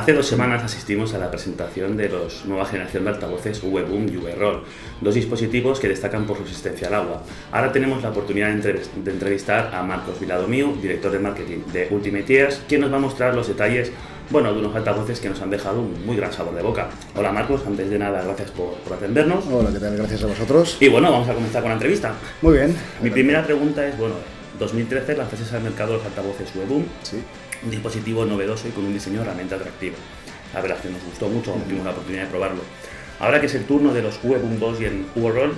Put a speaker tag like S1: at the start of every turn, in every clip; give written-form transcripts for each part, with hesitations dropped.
S1: Hace 2 semanas asistimos a la presentación de la nueva generación de altavoces V-Boom y V-Roll, dos dispositivos que destacan por su resistencia al agua. Ahora tenemos la oportunidad de entrevistar a Marcos Viladomiu, director de marketing de Ultimate Ears, quien nos va a mostrar los detalles de unos altavoces que nos han dejado un muy gran sabor de boca. Hola Marcos, antes de nada, gracias por atendernos.
S2: Hola, ¿qué tal? Gracias a vosotros.
S1: Y vamos a comenzar con la entrevista.
S2: Muy bien.
S1: Mi primera pregunta es, 2013 lanzaste al mercado los altavoces V-Boom.
S2: Sí.
S1: Un dispositivo novedoso y con un diseño realmente atractivo. La verdad es que nos gustó mucho, tuvimos la oportunidad de probarlo. Ahora que es el turno de los V-Boom 2 y el V-Roll,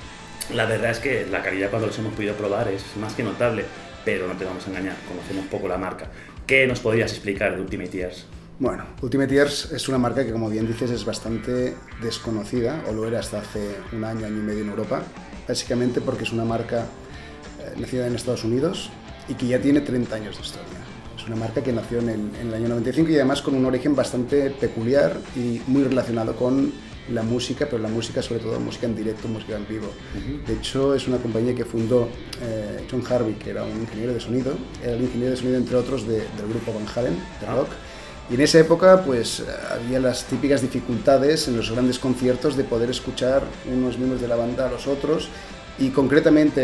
S1: la verdad es que la calidad cuando los hemos podido probar es más que notable, pero no te vamos a engañar, conocemos poco la marca. ¿Qué nos podrías explicar de Ultimate Ears?
S2: Bueno, Ultimate Ears es una marca que, como bien dices, es bastante desconocida, o lo era hasta hace un año y medio en Europa, básicamente porque es una marca nacida en Estados Unidos y que ya tiene 30 años de historia. Es una marca que nació en el año 95 y además con un origen bastante peculiar y muy relacionado con la música, pero la música sobre todo música en directo, música en vivo. De hecho, es una compañía que fundó John Harvey, que era un ingeniero de sonido, era el ingeniero de sonido entre otros del grupo Van Halen, de rock. Y en esa época pues había las típicas dificultades en los grandes conciertos de poder escuchar unos miembros de la banda a los otros, y concretamente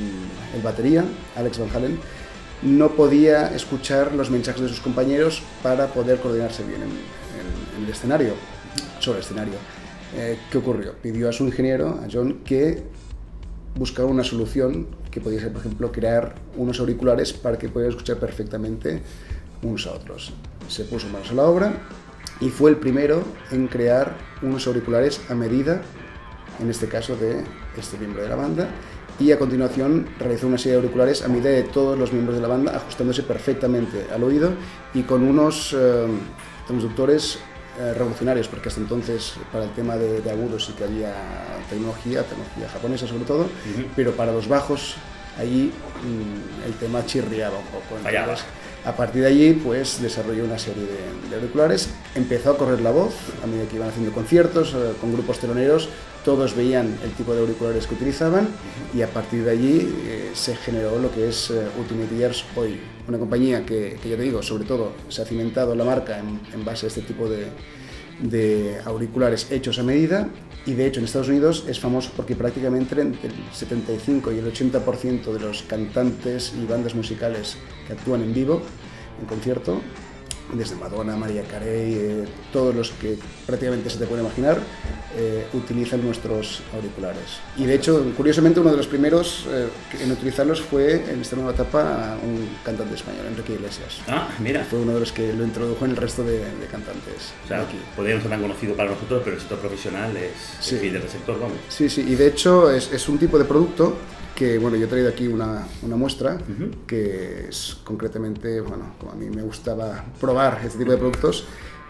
S2: el batería, Alex Van Halen, no podía escuchar los mensajes de sus compañeros para poder coordinarse bien en el escenario, sobre el escenario. ¿Qué ocurrió? Pidió a su ingeniero, a John, que buscara una solución que podía ser, por ejemplo, crear unos auriculares para que pudieran escuchar perfectamente unos a otros. Se puso manos a la obra y fue el primero en crear unos auriculares a medida, en este caso de este miembro de la banda, y a continuación realizó una serie de auriculares a medida de todos los miembros de la banda, ajustándose perfectamente al oído y con unos transductores revolucionarios, porque hasta entonces para el tema de agudos sí que había tecnología japonesa sobre todo, pero para los bajos allí el tema chirriaba un poco. Entonces, a partir de allí pues desarrolló una serie de auriculares, empezó a correr la voz a medida que iban haciendo conciertos con grupos teloneros, todos veían el tipo de auriculares que utilizaban y a partir de allí se generó lo que es Ultimate Ears hoy, una compañía que ya te digo, sobre todo se ha cimentado la marca en base a este tipo de auriculares hechos a medida, y de hecho en Estados Unidos es famoso porque prácticamente entre el 75 y el 80% de los cantantes y bandas musicales que actúan en vivo, en concierto, desde Madonna, Mariah Carey, todos los que prácticamente se te puede imaginar, utilizan nuestros auriculares. Y de hecho, curiosamente, uno de los primeros en utilizarlos fue en esta nueva etapa un cantante español, Enrique Iglesias.
S1: Ah, mira.
S2: Fue uno de los que lo introdujo en el resto de cantantes.
S1: O sea, podría no ser tan conocido para nosotros, pero el sector profesional es líder del sector, vamos.
S2: Sí, y de hecho es un tipo de producto que, yo he traído aquí una muestra que es concretamente, como a mí me gustaba probar este tipo de productos,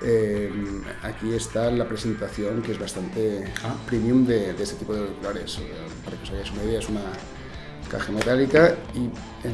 S2: aquí está la presentación, que es bastante premium de este tipo de auriculares. Para que os hagáis una idea, es una caja metálica y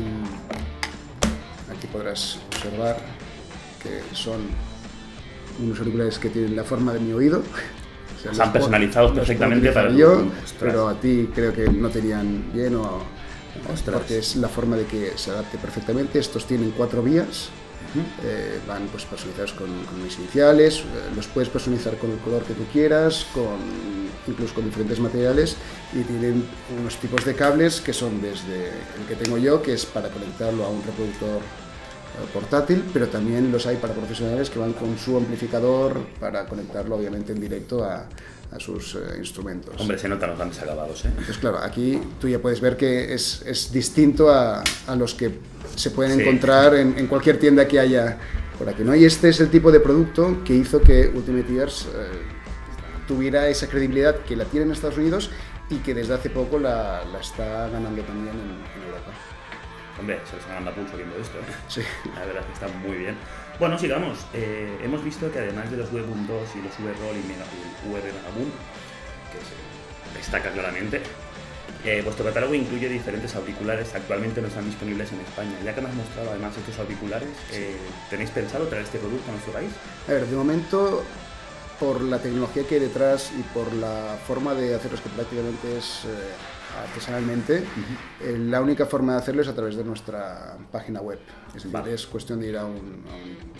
S2: aquí podrás observar que son unos auriculares que tienen la forma de mi oído. O sea,
S1: están personalizados perfectamente para
S2: yo, pero a ti creo que no te irían bien porque es la forma de que se adapte perfectamente. Estos tienen 4 vías, van pues personalizados con mis iniciales, los puedes personalizar con el color que tú quieras, incluso con diferentes materiales, y tienen unos tipos de cables que son desde el que tengo yo, que es para conectarlo a un reproductor portátil, pero también los hay para profesionales que van con su amplificador para conectarlo obviamente en directo a sus instrumentos.
S1: Hombre, se notan los grandes acabados, ¿eh?
S2: Entonces claro, aquí tú ya puedes ver que es distinto a los que se pueden encontrar en cualquier tienda que haya por aquí, ¿no? Y este es el tipo de producto que hizo que Ultimate Ears tuviera esa credibilidad que la tiene en Estados Unidos y que desde hace poco la está ganando también en Europa.
S1: Hombre, se les ganando a pulso viendo esto, ¿eh?
S2: Sí.
S1: La verdad es que está muy bien. Bueno, sigamos. Hemos visto que además de los V-Boom 2 y los V-Roll y V-Boom, que se destaca claramente, vuestro catálogo incluye diferentes auriculares que actualmente no están disponibles en España. Ya que me has mostrado además estos auriculares, ¿tenéis pensado traer este producto a nuestro país?
S2: A ver, de momento, por la tecnología que hay detrás y por la forma de hacerlos, que prácticamente es artesanalmente, la única forma de hacerlo es a través de nuestra página web. Es decir, es cuestión de ir a un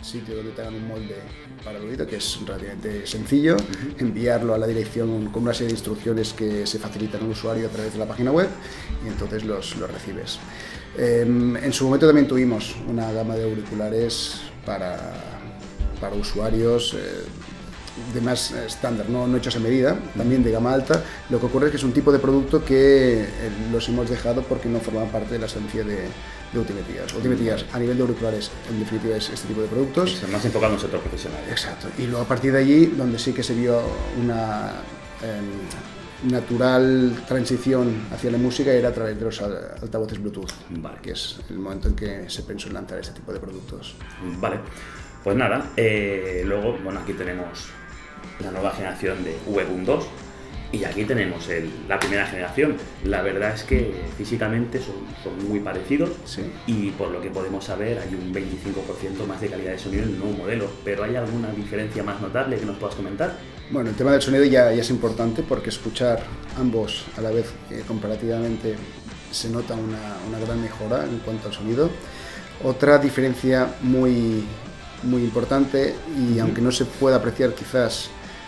S2: sitio donde te hagan un molde para el oído, que es relativamente sencillo, enviarlo a la dirección con una serie de instrucciones que se facilitan al usuario a través de la página web y entonces los recibes. En su momento también tuvimos una gama de auriculares para usuarios de más estándar, no hechos a medida, también de gama alta. Lo que ocurre es que es un tipo de producto que los hemos dejado porque no forman parte de la esencia de Ultimate Ears. Ultimate Ears, a nivel de auriculares, en definitiva es este tipo de productos.
S1: Están más enfocados en el sector profesional.
S2: Exacto. Y luego a partir de allí, donde sí que se vio una natural transición hacia la música, era a través de los altavoces Bluetooth,
S1: Vale.
S2: que es el momento en que se pensó en lanzar este tipo de productos.
S1: Vale, pues nada, luego, bueno, aquí tenemos la nueva generación de V-Boom 2 y aquí tenemos la primera generación. La verdad es que físicamente son muy parecidos,
S2: Sí.
S1: y por lo que podemos saber hay un 25% más de calidad de sonido en el nuevo modelo, pero ¿hay alguna diferencia más notable que nos puedas comentar?
S2: Bueno, el tema del sonido ya es importante porque escuchar ambos a la vez comparativamente se nota una gran mejora en cuanto al sonido. Otra diferencia muy importante, y aunque no se pueda apreciar quizás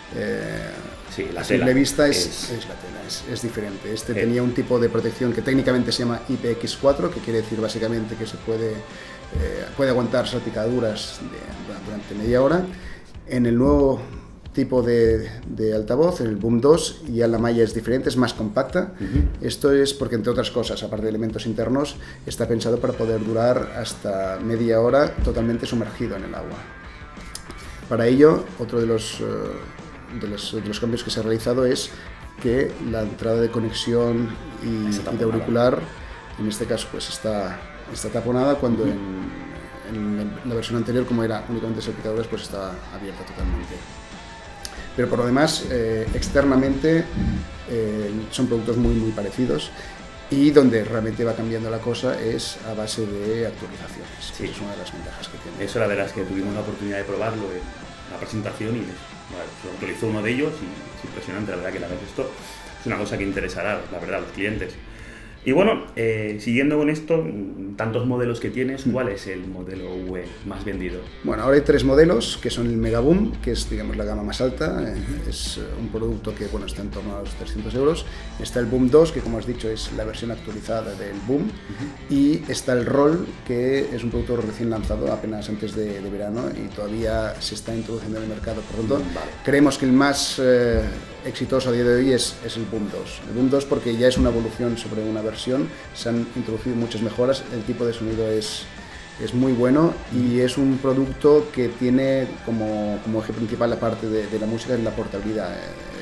S1: Sí, la
S2: a simple
S1: tela
S2: vista, es la tela, es diferente. Este tenía un tipo de protección que técnicamente se llama IPX4, que quiere decir básicamente que se puede aguantar salpicaduras durante media hora. En el nuevo tipo de altavoz, en el Boom 2, ya la malla es diferente, es más compacta. Esto es porque, entre otras cosas, aparte de elementos internos, está pensado para poder durar hasta media hora totalmente sumergido en el agua. Para ello, otro de los cambios que se ha realizado es que la entrada de conexión y de auricular, en este caso, pues está taponada, cuando en la versión anterior, como era únicamente salpicaduras, pues estaba abierta totalmente. Pero por lo demás, externamente son productos muy parecidos, y donde realmente va cambiando la cosa es a base de actualizaciones.
S1: Sí.
S2: Es una de las ventajas que tiene.
S1: Eso la verdad es que tuvimos la oportunidad de probarlo en la presentación y bueno, se actualizó uno de ellos y es impresionante, la verdad, que la vez esto es una cosa que interesará, la verdad, a los clientes. Y bueno, siguiendo con esto, tantos modelos que tienes, ¿cuál es el modelo V más vendido?
S2: Bueno, ahora hay 3 modelos, que son el Megaboom, que es, digamos, la gama más alta, es un producto que, bueno, está en torno a los 300 euros. Está el Boom 2, que, como has dicho, es la versión actualizada del Boom, y está el Roll, que es un producto recién lanzado apenas antes de verano y todavía se está introduciendo en el mercado. Por lo tanto, creemos que el más exitoso a día de hoy es el Boom 2. El Boom 2 porque ya es una evolución sobre una versión, se han introducido muchas mejoras, el tipo de sonido es muy bueno y es un producto que tiene como eje principal la parte de la música, en la portabilidad.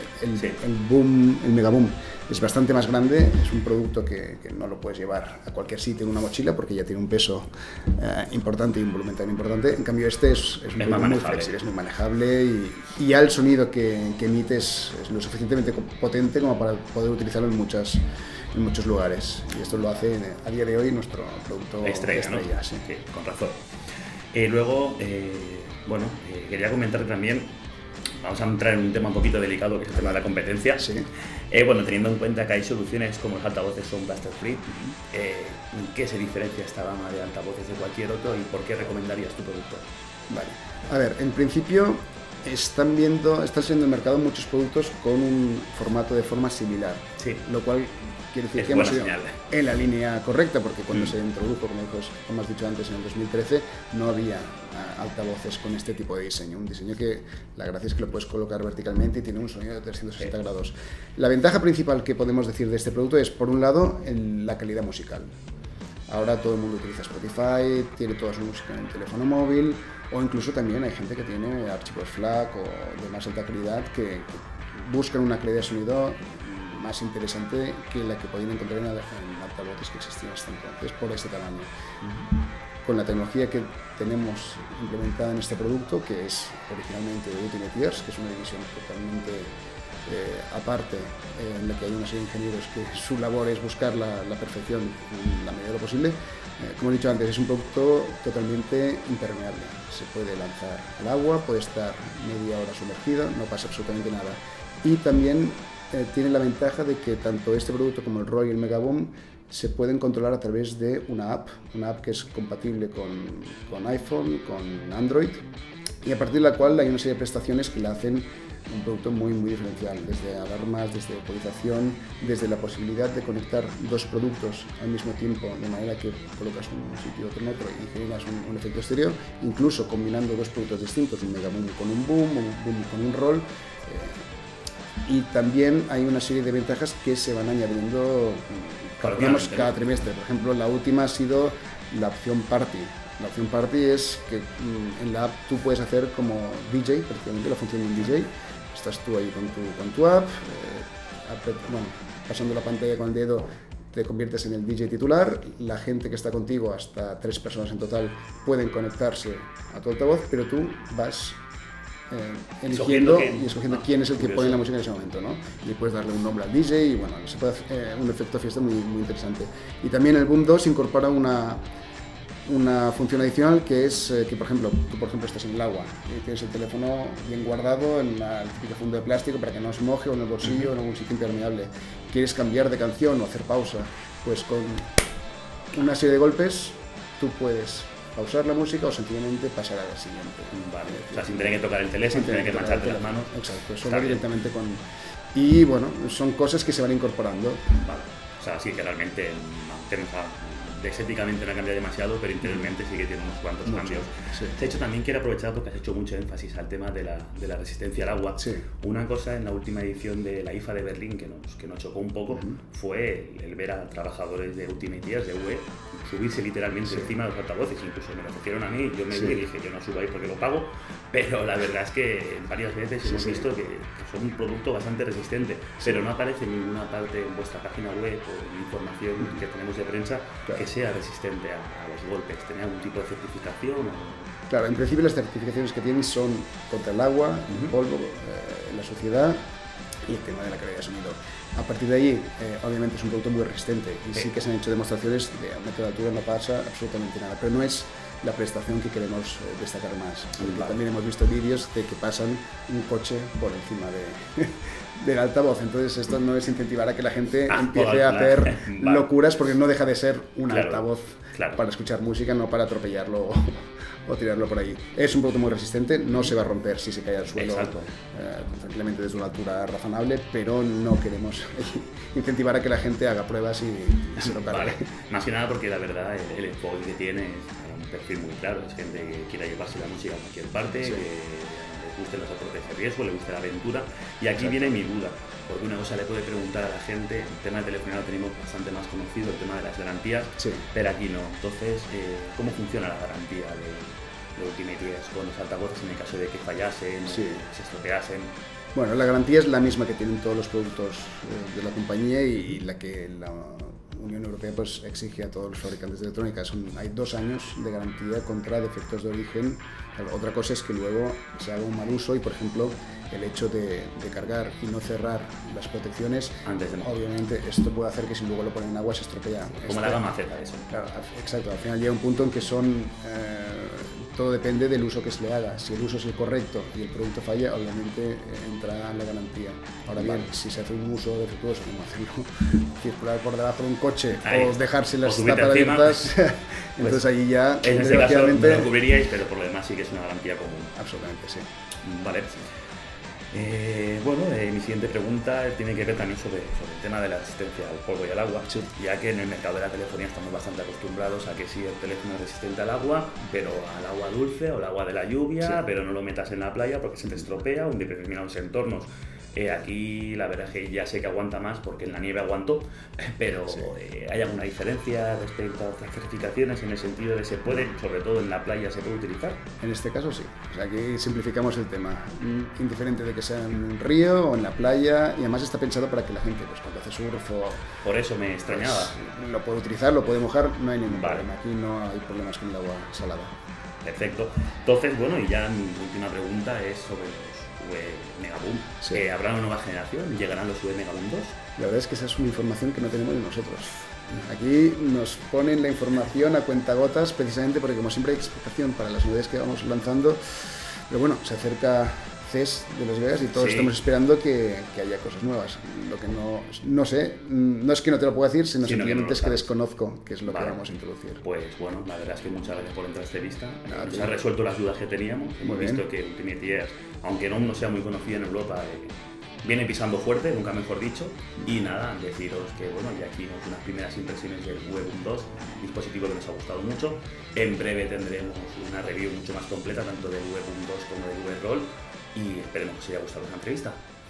S2: El Megaboom es bastante más grande, es un producto que no lo puedes llevar a cualquier sitio en una mochila porque ya tiene un peso importante y un volumen tan importante. En cambio este es un producto muy flexible, es muy manejable y ya el sonido que emite es lo suficientemente potente como para poder utilizarlo en muchos lugares, y esto lo hace a día de hoy nuestro producto
S1: estrella, ¿no?
S2: Sí.
S1: Sí, con razón. Luego, bueno, quería comentar también, vamos a entrar en un tema un poquito delicado, que es el tema de la competencia.
S2: Sí.
S1: Bueno, teniendo en cuenta que hay soluciones como los altavoces Sound Blaster Free, ¿en qué se diferencia esta gama de altavoces de cualquier otro y por qué recomendarías tu producto?
S2: Vale. A ver, en principio están saliendo al mercado muchos productos con un formato de forma similar,
S1: Sí.
S2: lo cual quiere decir
S1: Es
S2: que hemos
S1: buena
S2: ido
S1: señal.
S2: en la línea correcta, porque cuando se introdujo, como has dicho antes, en el 2013, no había altavoces con este tipo de diseño. Un diseño que la gracia es que lo puedes colocar verticalmente y tiene un sonido de 360 grados. La ventaja principal que podemos decir de este producto es, por un lado, la calidad musical. Ahora todo el mundo utiliza Spotify, tiene toda su música en el teléfono móvil, o incluso también hay gente que tiene archivos FLAC o de más alta calidad que buscan una calidad de sonido más interesante que la que podían encontrar en altavoces que existían hasta entonces por este tamaño. Con la tecnología que tenemos implementada en este producto, que es originalmente de Ultimate Ears, que es una división totalmente aparte, en la que hay una serie de ingenieros que su labor es buscar la perfección en la medida de lo posible. Como he dicho antes, es un producto totalmente impermeable, se puede lanzar al agua, puede estar media hora sumergido, no pasa absolutamente nada. Y también tiene la ventaja de que tanto este producto como el ROY y el Megaboom se pueden controlar a través de una app que es compatible con iPhone, con Android, y a partir de la cual hay una serie de prestaciones que la hacen un producto muy diferencial, desde alarmas, desde ecualización, desde la posibilidad de conectar dos productos al mismo tiempo, de manera que colocas un sitio otro en otro y generas un efecto estéreo, incluso combinando dos productos distintos, un Megaboom con un Boom, un Boom con un Roll. Y también hay una serie de ventajas que se van añadiendo cada trimestre. Por ejemplo, la última ha sido la opción Party. La opción Party es que en la app tú puedes hacer como DJ, prácticamente la función de un DJ. Estás tú ahí con tu app, pasando la pantalla con el dedo te conviertes en el DJ titular, la gente que está contigo, hasta 3 personas en total, pueden conectarse a tu altavoz, pero tú vas eligiendo y escogiendo quién es el que pone la música en ese momento, ¿no? Y puedes darle un nombre al DJ y bueno, se puede hacer un efecto fiesta muy interesante. Y también el Boom 2 incorpora una función adicional que es que, por ejemplo, tú estás en el agua y tienes el teléfono bien guardado en el típico fondo de plástico para que no se moje, o en el bolsillo o en algún sitio impermeable. Quieres cambiar de canción o hacer pausa, pues con una serie de golpes tú puedes pausar la música o sencillamente pasar a la siguiente.
S1: Vale. O sea, sin tener que tocar el teléfono, sin tener que mancharte las manos.
S2: Exacto, solo directamente con... Y bueno, son cosas que se van incorporando.
S1: Vale. O sea, sí que realmente estéticamente no ha cambiado demasiado, pero interiormente sí que tiene unos cuantos cambios.
S2: Sí.
S1: De hecho, también quiero aprovechar porque has hecho mucho énfasis al tema de la resistencia al agua.
S2: Sí.
S1: Una cosa en la última edición de la IFA de Berlín que nos chocó un poco fue el ver a trabajadores de Ultimate Ears, de UE, subirse literalmente encima de los altavoces. Incluso me lo ofrecieron a mí, yo me vi y dije, yo no subo ahí porque lo pago, pero la verdad es que varias veces hemos visto que son un producto bastante resistente, pero no aparece en ninguna parte en vuestra página web o en información que tenemos de prensa que sea resistente a los golpes. ¿Tiene algún tipo de certificación?
S2: Claro, en principio las certificaciones que tienen son contra el agua, el polvo, la suciedad y el tema de la calidad de sonido. A partir de ahí, obviamente es un producto muy resistente y sí que se han hecho demostraciones de aumento de altura, no pasa absolutamente nada, pero no es la prestación que queremos destacar más. También hemos visto vídeos de que pasan un coche por encima del altavoz, entonces esto no es incentivar a que la gente empiece a hacer locuras, porque no deja de ser un altavoz para escuchar música, no para atropellarlo o tirarlo por ahí. Es un producto muy resistente, no se va a romper si se cae al suelo tranquilamente desde una altura razonable, pero no queremos incentivar a que la gente haga pruebas y se lo cargue.
S1: Vale. Más que nada porque la verdad el enfoque que tiene es un perfil muy claro, es gente que quiera llevarse la música a cualquier parte, que le gusten los deportes de riesgo, le gusta la aventura, y aquí viene mi duda, porque una cosa le puede preguntar a la gente, el tema del teléfono lo tenemos bastante más conocido, el tema de las garantías, pero aquí no. Entonces, ¿cómo funciona la garantía de Ultimate Ears con los altavoces en el caso de que fallasen, se estropeasen?
S2: Bueno, la garantía es la misma que tienen todos los productos de la compañía y la que la Unión Europea pues exige a todos los fabricantes de electrónica. Hay 2 años de garantía contra defectos de origen. Otra cosa es que luego se haga un mal uso y, por ejemplo, el hecho de cargar y no cerrar las protecciones, obviamente esto puede hacer que si luego lo ponen en agua se estropea.
S1: Como la gama Z, eso.
S2: Claro, exacto. Al final llega un punto en que todo depende del uso que se le haga. Si el uso es el correcto y el producto falla, obviamente entra en la garantía. Ahora bien, si se hace un uso defectuoso, como hacerlo circular por debajo de un coche o dejarse las tapas abiertas, entonces ahí ya...
S1: En ese caso no lo cubriríais, pero por lo demás sí que es una garantía común.
S2: Absolutamente, sí.
S1: Vale. Mi siguiente pregunta tiene que ver también sobre el tema de la resistencia al polvo y al agua, ya que en el mercado de la telefonía estamos bastante acostumbrados a que sí, el teléfono es resistente al agua, pero al agua dulce o al agua de la lluvia, pero no lo metas en la playa porque se te estropea o en determinados entornos. Aquí la verdad es que ya sé que aguanta más porque en la nieve aguantó, pero ¿hay alguna diferencia respecto a otras certificaciones en el sentido de se puede, sobre todo en la playa, se puede utilizar?
S2: En este caso sí, o sea, aquí simplificamos el tema, indiferente de que sea en un río o en la playa, y además está pensado para que la gente pues cuando hace surf o...
S1: Por eso me extrañaba.
S2: Pues, lo puede utilizar, lo puede mojar, no hay ningún problema, aquí no hay problemas con el agua salada.
S1: Perfecto. Entonces, y ya mi última pregunta es sobre los Megaboom. ¿Habrá una nueva generación? ¿Llegarán los Megaboom 2?
S2: La verdad es que esa es una información que no tenemos ni nosotros. Aquí nos ponen la información a cuentagotas, precisamente porque como siempre hay expectación para las novedades que vamos lanzando, pero bueno, se acerca CES de Las Vegas y todos
S1: Sí.
S2: estamos esperando que haya cosas nuevas. Lo que no sé, no es que no te lo pueda decir, sino simplemente es que desconozco qué es lo que vamos a introducir.
S1: Pues bueno, la verdad es que muchas gracias por entrar a esta vista. Nos
S2: Sí.
S1: ha resuelto las dudas que teníamos. Hemos
S2: Muy bien.
S1: visto que Ultimate Years, aunque no sea muy conocido en Europa, viene pisando fuerte, nunca mejor dicho. Y nada, deciros que bueno, ya aquí unas primeras impresiones del Webum 2, dispositivo que nos ha gustado mucho. En breve tendremos una review mucho más completa, tanto del Webum 2 como del VRoll. Y esperemos que os haya gustado esta entrevista.